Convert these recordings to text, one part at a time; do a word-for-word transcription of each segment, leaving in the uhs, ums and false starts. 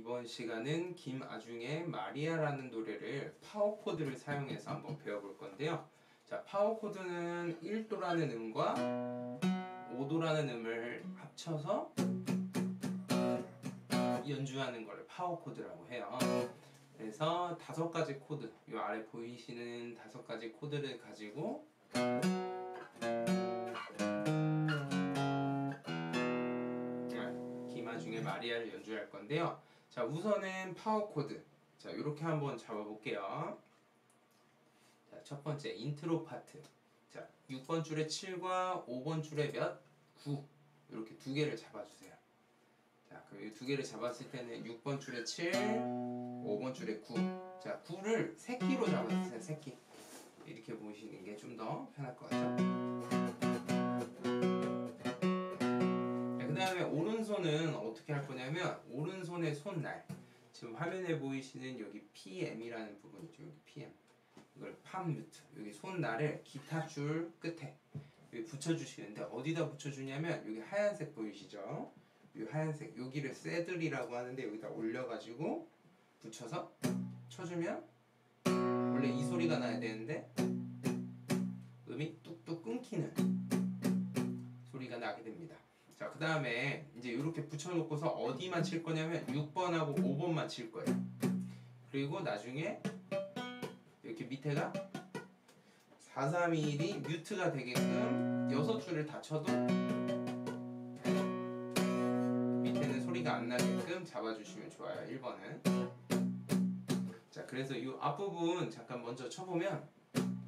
이번 시간은 김아중의 마리아라는 노래를 파워 코드를 사용해서 한번 배워볼 건데요. 자, 파워 코드는 일 도라는 음과 오 도라는 음을 합쳐서 연주하는 걸 파워 코드라고 해요. 그래서 다섯 가지 코드, 이 아래 보이시는 다섯 가지 코드를 가지고 김아중의 마리아를 연주할 건데요. 자, 우선은 파워 코드. 자, 이렇게 한번 잡아볼게요. 자, 첫 번째 인트로 파트. 자, 육 번 줄에 칠과 오 번 줄에 몇? 구. 이렇게 두 개를 잡아주세요. 자, 그럼 이 두 개를 잡았을 때는 육 번 줄에 칠, 오 번 줄에 구. 자, 구를 새끼로 잡아주세요. 새끼. 이렇게 보시는 게 좀 더 편할 것 같죠? 그 다음에 오른손은 어떻게 할 거냐면, 오른손의 손날. 지금 화면에 보이시는 여기 피엠이라는 부분이죠. 여기 피엠. 이걸 팜 뮤트. 여기 손날을 기타 줄 끝에 여기 붙여주시는데, 어디다 붙여주냐면, 여기 하얀색 보이시죠? 이 하얀색. 여기를 새들이라고 하는데, 여기다 올려가지고 붙여서 쳐주면, 원래 이 소리가 나야 되는데, 음이 뚝뚝 끊기는 소리가 나게 됩니다. 자, 그 다음에 이제 이렇게 붙여놓고서 어디만 칠 거냐면 육 번하고 오 번만 칠 거예요. 그리고 나중에 이렇게 밑에가 사, 삼, 이, 일이 뮤트가 되게끔 여섯 줄을 다 쳐도 밑에는 소리가 안 나게끔 잡아주시면 좋아요. 일 번은. 자, 그래서 이 앞부분 잠깐 먼저 쳐보면,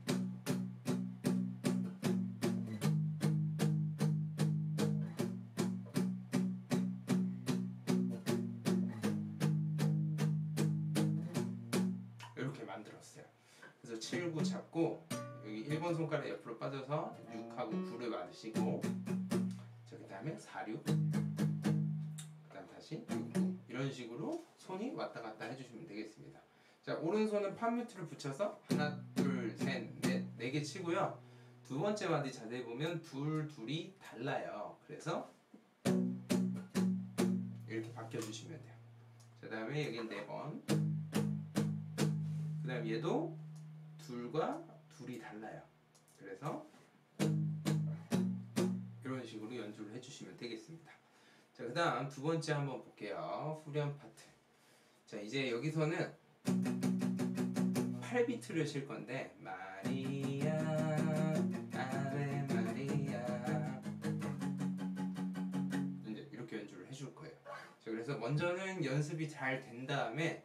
이렇게 만들었어요. 그래서 칠, 구 잡고 여기 일 번 손가락 옆으로 빠져서 육하고 구를 맞으시고, 자, 그 다음에 사, 육, 그 다음 다시 육, 구, 이런 식으로 손이 왔다 갔다 해주시면 되겠습니다. 자, 오른손은 팜뮤트를 붙여서 하나, 둘, 셋, 넷, 네 개 치고요. 두 번째 마디 자세히 보면 둘, 둘이 달라요. 그래서 이렇게 바뀌어주시면 돼요. 자, 그 다음에 여긴 네 번. 그 다음 얘도 둘과 둘이 달라요. 그래서 이런 식으로 연주를 해주시면 되겠습니다. 자, 그 다음 두 번째 한번 볼게요. 후렴 파트. 자, 이제 여기서는 팔 비트를 칠 건데, 마리아 아베 마리아, 이제 이렇게 연주를 해줄 거예요. 자, 그래서 먼저는 연습이 잘 된 다음에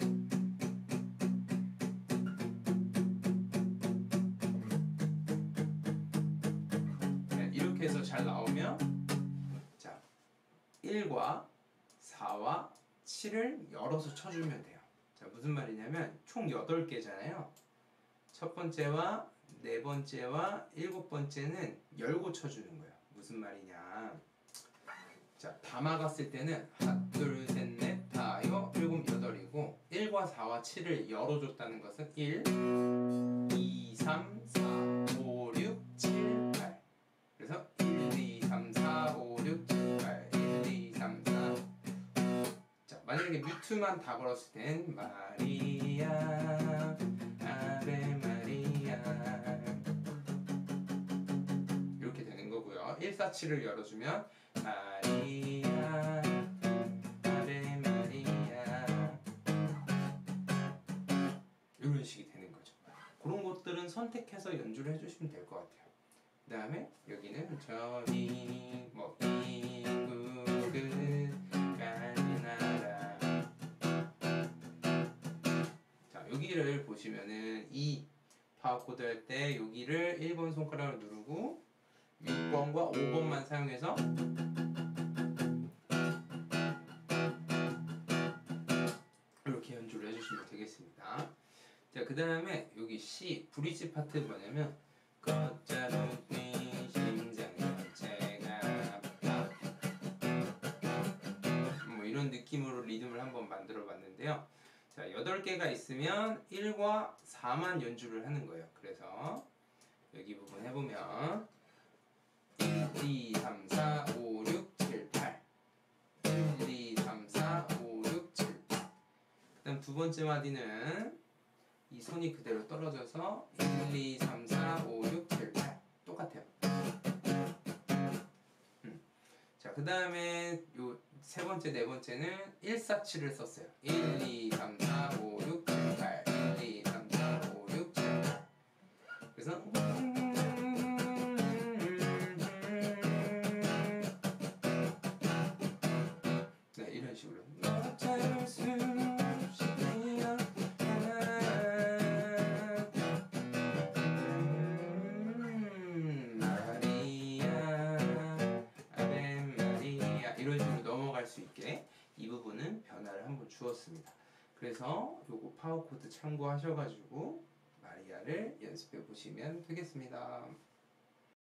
이렇게 해서 잘 나오면, 자, 일과 사와 칠을 열어서 쳐주면 돼요. 자, 무슨 말이냐면 총 여덟 개잖아요. 첫 번째와 네 번째와 일곱 번째는 열고 쳐주는 거예요. 무슨 말이냐, 자, 다 막았을 때는 하나, 둘, 셋, 넷, 다, 여, 일곱, 여덟이고, 일과 사와 칠을 열어줬다는 것은 일, 이, 삼, 사, 오, 육, 칠, 팔. 그래서 일, 이, 삼, 사, 오, 육, 칠, 팔, 일, 이, 삼, 사. 자, 만약에 뮤트만 다 걸었을 땐 마리아 아베 마리아 이렇게 되는 거고요. 일, 사, 칠을 열어주면 마리아 아베 마리아 이런 식이 되는 거죠. 그런 것들은 선택해서 연주를 해주시면 될 것 같아요. 그 다음에 여기는 저기 뭐 이국은 가나라. 자, 여기를 보시면은 이 파워 코드 할 때 여기를 일 번 손가락을 누르고 육 번과 오 번만 사용해서 이렇게 연주를 해주시면 되겠습니다. 자, 그 다음에 여기 C 브릿지 파트 뭐냐면, 걷자루니 심장 전체가 아파, 뭐 이런 느낌으로 리듬을 한번 만들어 봤는데요. 자, 여덟 개가 있으면 일과 사만 연주를 하는 거예요. 그래서 여기 부분 해보면 일, 이, 삼, 사, 오, 육, 칠, 팔 일, 이, 삼, 사, 오, 육, 칠, 팔 두 번째 마디는 이 손이 그대로 떨어져서 일, 이, 삼, 사, 오, 육, 칠, 팔 똑같아요. 음. 자, 그 다음에 요 세 번째, 네 번째는 일, 사, 칠을 썼어요. 일, 이, 삼, 사, 오, 육, 칠, 팔 일, 이, 삼, 사, 오, 육, 칠, 팔 그래서 네, 이런 식으로 음, 마리아 아베 마리아 이런 식으로 넘어갈 수 있게 이 부분은 변화를 한번 주었습니다. 그래서 요거 파워 코드 참고하셔가지고 마리아를 연습해 보시면 되겠습니다.